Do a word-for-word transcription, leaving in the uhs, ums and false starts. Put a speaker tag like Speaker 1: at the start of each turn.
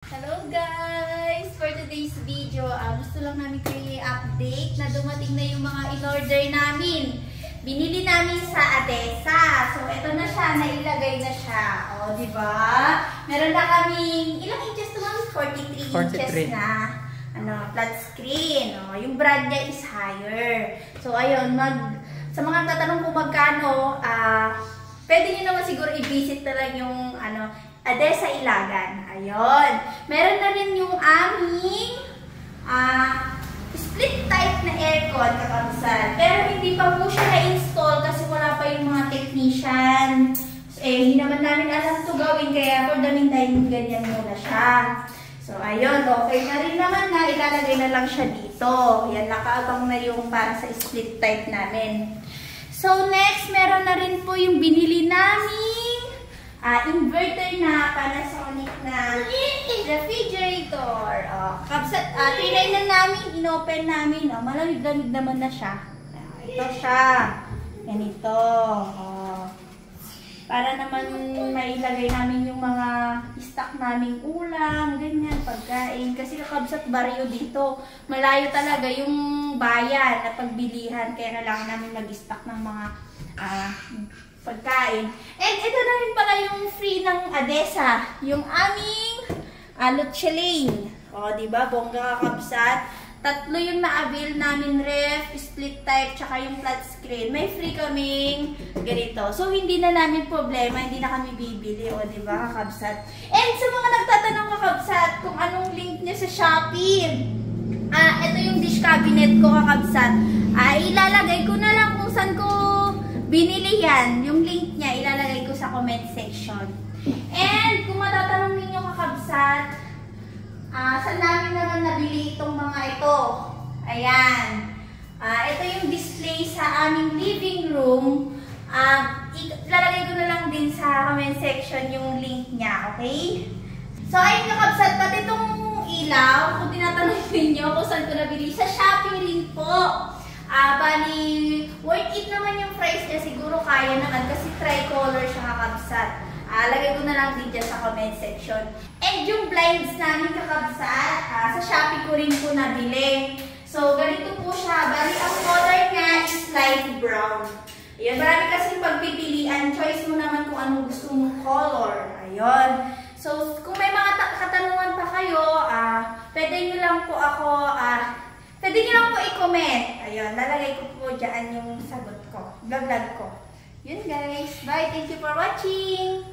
Speaker 1: Hello guys! For today's video, uh, gusto lang namin kayo i-update na dumating na yung mga in-order namin. Binili namin sa Adesa. So, ito na siya. Nailagay na siya. O, diba? Meron na kaming, ilang inches to ma'am? forty-three inches na ano, flat screen. O, yung brand niya is higher. So, ayun. Mag, sa mga tatanong kung magkano, ah, uh, pwede nyo naman siguro i-visit na lang yung, ano, Adesa Ilagan. Ayun. Meron na rin yung aming uh, split type na aircon kakabsat. Pero hindi pa po siya na-install kasi wala pa yung mga technician. So, eh, hindi naman namin alam ito gawin kaya for the meantime, ganyan muna siya. So, ayun. Okay na rin naman na ilalagay na lang siya dito. Yan, nakaabang na yung para sa split type namin. So, next, meron na rin po yung binili namin Uh, inverter na Panasonic na refrigerator. Oh, kabsat, uh, trinay na namin, inopen namin. Oh, malamig-lamig naman na siya. Uh, ito siya. Ganito. Oh. Para naman mailagay namin yung mga stock naming ulam, ganyan, pagkain. Kasi kakabsat baryo dito. Malayo talaga yung bayan na pagbilihan. Kaya kailangan namin mag-stock ng mga uh, pagkain. And ito na rin pala yung free ng Adesa. Yung aming uh, Lucha Lane. O, diba? Bongga kakabsat. Tatlo yung na-avail namin ref, split type, tsaka yung flat screen. May free kaming ganito. So, hindi na namin problema. Hindi na kami bibili. O, diba? Kakabsat. And sa mga nagtatanong kakabsat kung anong link niya sa Shopee. Ah, ito yung dish cabinet ko kakabsat. Ah, ilalagay ko na lang kung saan ko binili yan. Yung link niya, ilalagay ko sa comment section. And, kung matatanong ninyo kakabsat, uh, saan namin naman nabili itong mga ito? Ayan. Uh, ito yung display sa aming living room. Uh, ilalagay ko na lang din sa comment section yung link niya, okay? So, ayun kakabsat, pati itong ilaw, kung tinatanong ninyo kung saan ko nabili, sa Shopee rin po. Ah, uh, bali, worth it naman yung price niya. Siguro kaya naman kasi tricolor siya kakabsat. Ah, uh, lagay ko na lang din dyan sa comment section. And yung blinds namin kakabsat, uh, sa Shopee ko rin po nabili. So, ganito po siya. Bali, ang color niya is light brown. Ayan, marami kasing pagpipilian. Choice mo naman kung anong gusto mong color. Ayun. So, kung may mga katanungan pa kayo, ah, uh, pwede nyo lang po ako, ah, uh, pwede nyo lang po i-comment. Ayun, lalagay ko po dyan yung sagot ko. Vlog-vlog ko. Yun guys. Bye. Thank you for watching.